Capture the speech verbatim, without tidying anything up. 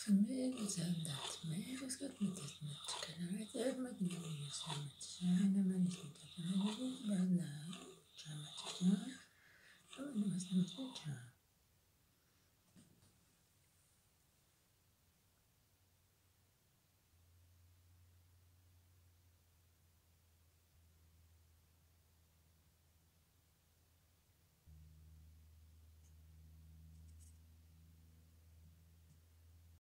För mig betyder det att mig, vad ska jag med det med?